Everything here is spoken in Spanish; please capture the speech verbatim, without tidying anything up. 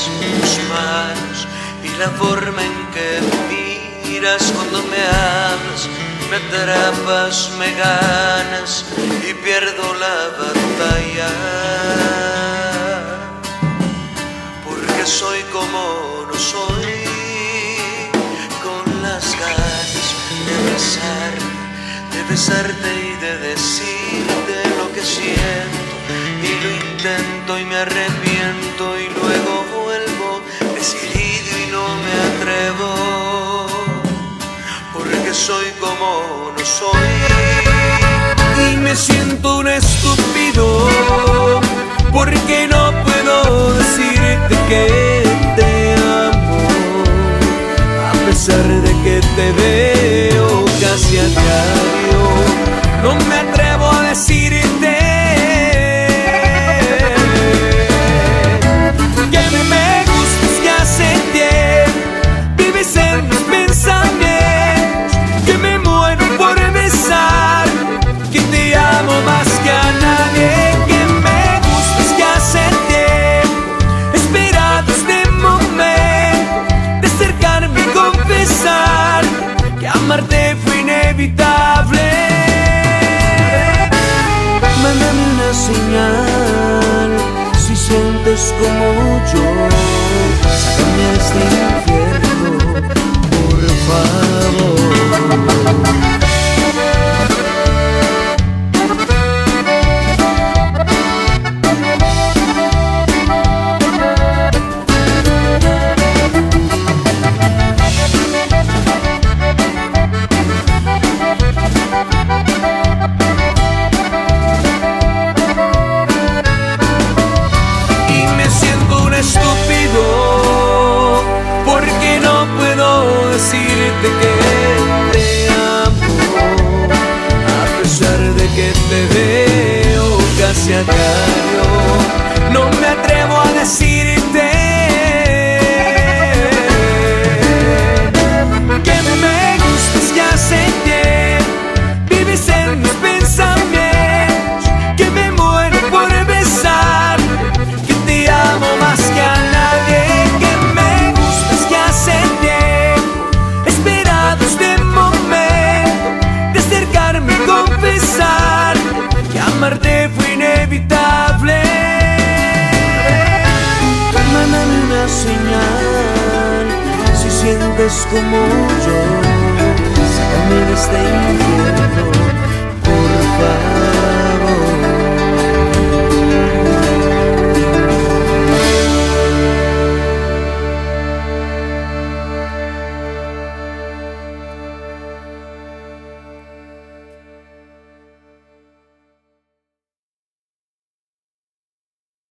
tus manos y la forma en que miras cuando me hablas. Me atrapas, me ganas y pierdo la batalla, porque soy como no soy, con las ganas de besarme, de besarte y de decirte lo que siento. Y lo intento y me arrepiento y luego vuelvo decidido y no me atrevo, porque soy como no soy. Y me siento un estúpido porque no puedo decirte que te amo, a pesar de que te veo casi a diario. No me atrevo a decirte amarte fue inevitable. Mándame una señal si sientes como yo. Sácame de este infierno, por favor. Decirte que te amo, a pesar de que te veo casi a diario. No me atrevo a decirte que me gustas ya hace tiempo. Vives en mis pensamientos, que me muero por besar, que te amo más que a nadie. Amarte fue inevitable. Mándame una señal si sientes como yo. Sácame de este infierno.